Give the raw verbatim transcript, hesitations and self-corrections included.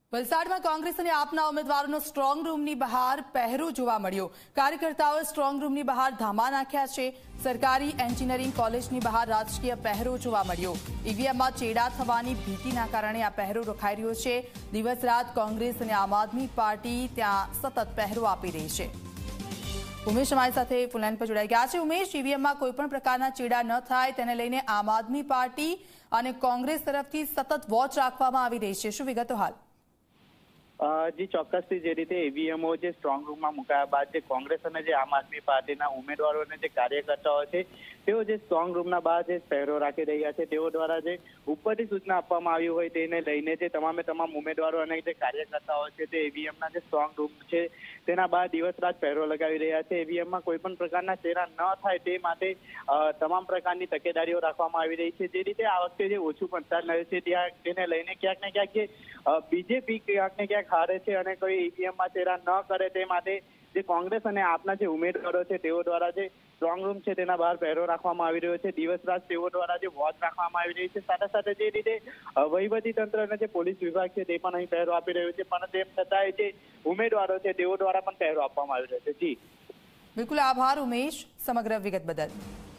વલસાડમાં કોંગ્રેસ અને આપના ઉમેદવારોનો સ્ટ્રોંગ રૂમની બહાર પહેરો જોવા મળ્યો। કાર્યકર્તાઓએ સ્ટ્રોંગ રૂમની બહાર ધામા નાખ્યા છે। સરકારી એન્જિનિયરિંગ કોલેજની બહાર રાજકીય પહેરો જોવા મળ્યો। ઈવીએમમાં ચેડા થવાની ભીતિના કારણે આ પહેરો રખાઈ રહ્યો છે। દિવસ રાત કોંગ્રેસ અને આમ આદમી પાર્ટી ત્યાં સતત પહેરો આપી રહી છે। ઉમેશ અમારી સાથે ફોનલાઈન પર જોડાઈ ગયા છે। ઉમેશ, ઈવીએમમાં કોઈપણ પ્રકારના ચેડા ન થાય તેને લઈને આમ આદમી પાર્ટી અને કોંગ્રેસ તરફથી સતત વોચ રાખવામાં આવી રહી છે। શું વિગતો હાલ? જી ચોક્કસથી જે રીતે ઈવીએમઓ જે સ્ટ્રોંગ રૂમમાં મુકાયા બાદ જે કોંગ્રેસ અને જે આમ આદમી પાર્ટીના ઉમેદવારો અને જે કાર્યકર્તાઓ છે તેઓ જે સ્ટ્રોંગ રૂમના બહાર જે પહેરો રાખી રહ્યા છે તેઓ દ્વારા જે ઉપરથી સૂચના આપવામાં આવી હોય તેને લઈને જે તમામે તમામ ઉમેદવારો અને જે કાર્યકર્તાઓ છે તે ઈવીએમના જે સ્ટ્રોંગ રૂમ છે તેના બહાર દિવસ રાત પહેરો લગાવી રહ્યા છે। ઈવીએમમાં કોઈ પણ પ્રકારના ચેડા ન થાય તે માટે તમામ પ્રકારની તકેદારીઓ રાખવામાં આવી રહી છે। જે રીતે આ વખતે જે ઓછું મતદાન રહ્યું છે ત્યાં તેને લઈને ક્યાંક ને ક્યાંક જે બીજેપી ક્યાંક ને ક્યાંક હારે છે અને કોઈ ઈવીએમમાં ચેડા ન કરે તે માટે જે કોંગ્રેસ અને આપના જે ઉમેદવારો છે તેઓ દ્વારા જે સ્ટ્રોંગ રૂમ છે તેના બહાર પહેરો રાખવામાં આવી રહ્યો છે। દિવસ રાત તેઓ દ્વારા જે વોચ રાખવામાં આવી રહી છે। સાથે સાથે જે રીતે વહીવટી તંત્ર અને જે પોલીસ વિભાગ છે તે પણ અહીં પહેરો આપી રહ્યો છે, પણ તેમ છતાંય જે ઉમેદવારો છે તેઓ દ્વારા પણ પહેરો આપવામાં આવી રહ્યો છે। જી બિલકુલ, આભાર ઉમેશ સમગ્ર વિગત બદલ।